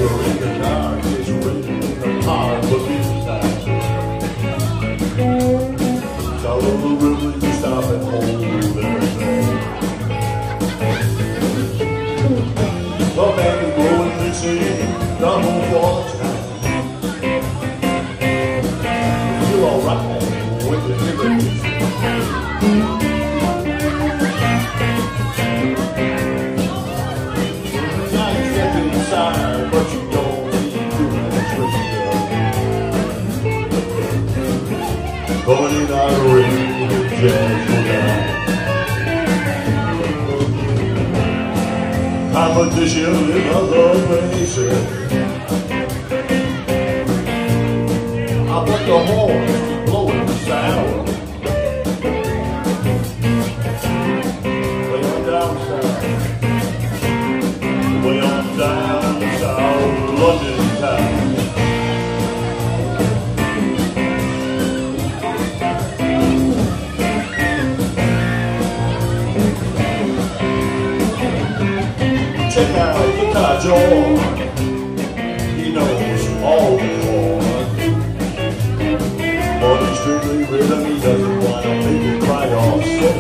Going in our ring with jazz down. Competition in other places. I put the horns blowing the sound. Way on down south. Way on down south London town. Check out Guitar John, he knows all the chords. But he's strictly rhythm, he doesn't want to make you cry or sick.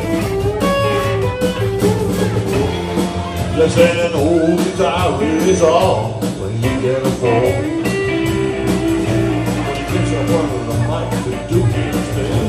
Just an old guitar is all when you get a fall. When he gets up under the mic to do his thing.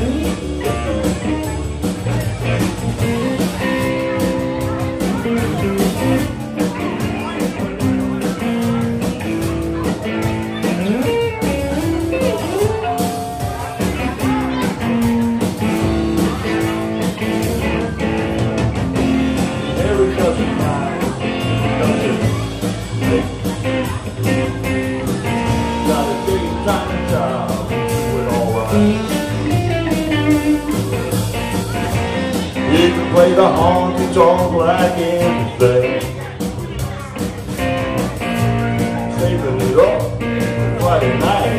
You can play the honky tonk like anything, saving it up for Friday night.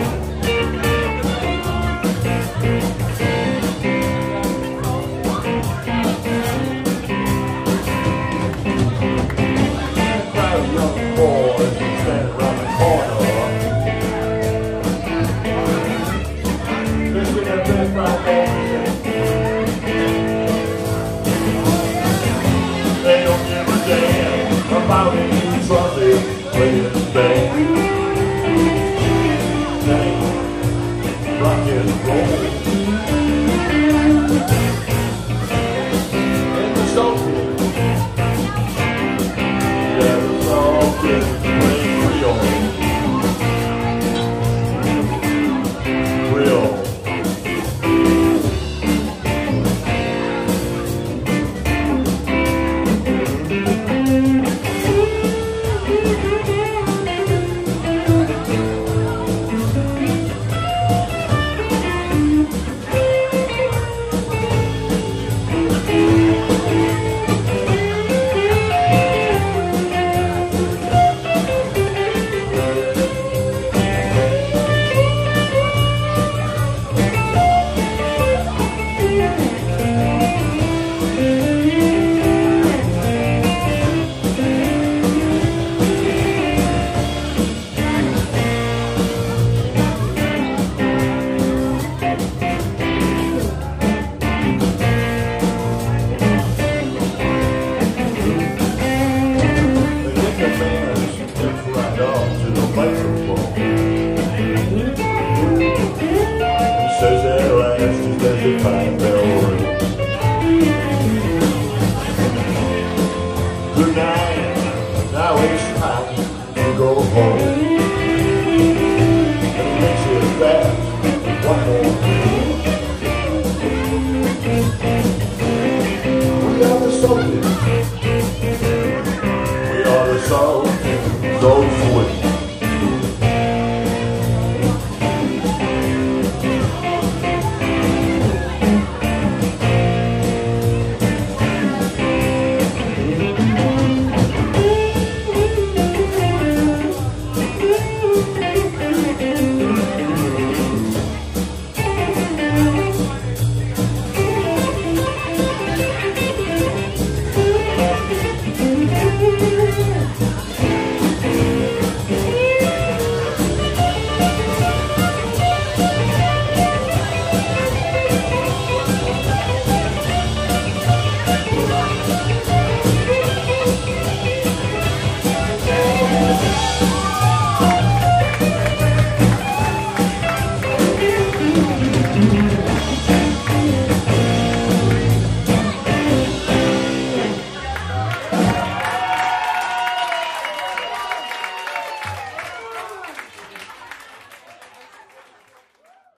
A crowd of young boys standing around the corner. Let's get that best right there. They don't give a damn about any Sunday playing band. They rock and roll. In the Sultans, yeah, the Sultans play Creole. Says at last is that the time bell rings. Good night, now it's time to go home. And it makes it fast, one more thing. We are the Sultans. We are the Sultans, so sweet.